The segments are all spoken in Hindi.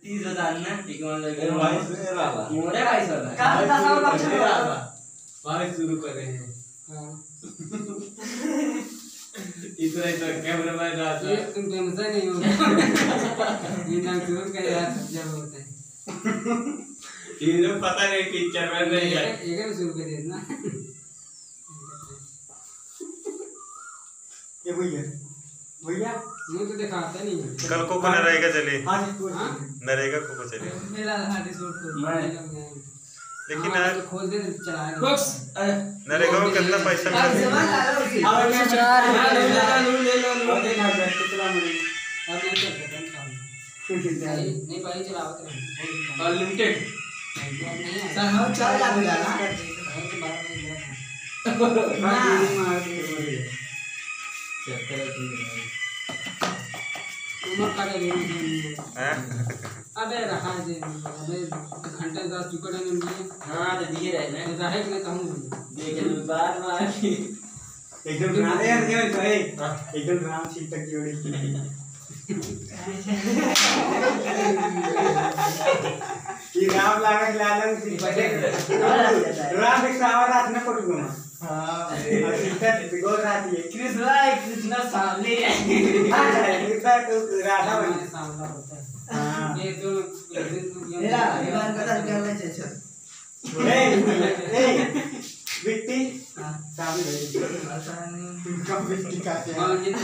30,000 ना एक मतलब भाई सुने रहा मोरे भाई सर भाई शुरू करे हैं हां इतना तो कैमरा मैन रहा ये तुम टेंशन नहीं हो ये नाम शुरू कर यार जब होता है इन्हें पता नहीं पिक्चर में नहीं है एक में शुरू कर देना ये भैया भैया मुझे तो दिखाता नहीं है कल को नरेगा चले हां नरेगा को चले मेरा हाथ शूट कर लेकिन यार खोल दे चला बॉक्स नरेगा में कितना पैसा मिलेगा ले लो देखा कितना मिली अब नहीं चल सकता नहीं पहले चलावत रहे अनलिमिटेड सर हम चल जाते ना उमर का ले हैं अबे रखा दे अबे घंटे 10 चुकड़ में दिए हां तो दिए रहे ना रहे कि नहीं कहूं देख बार मार एकदम राम यार ये भाई एकदम राम सीता की जोड़ी ये राम लागत लालन सीता राम एक सावर रात में पड़ गया हां सीता बिगड़ रही है कृष्णा सामने है सीता तो राधा बन सामने होता है हां ये तो मेरा विमान का कर ले छे ए बिट्टी सामने कब बिट्टी का का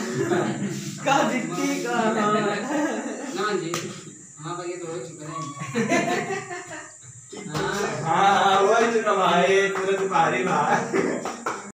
दिखती का ना जी हां भाई तो हो चुका है हां वही तो भाई तुरंत पारी भाई